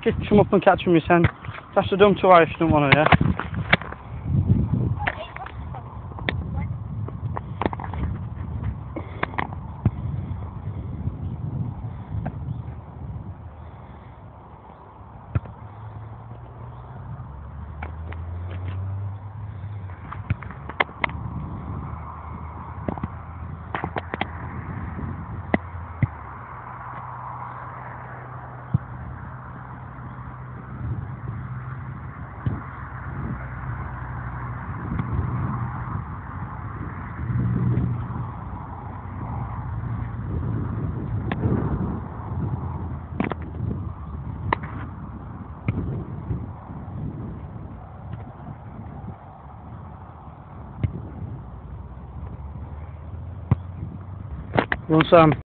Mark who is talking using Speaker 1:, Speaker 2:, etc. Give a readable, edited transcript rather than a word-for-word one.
Speaker 1: just come up and catch him, you son. That's the dumb twice, don't want to, yeah? Go on, Sam.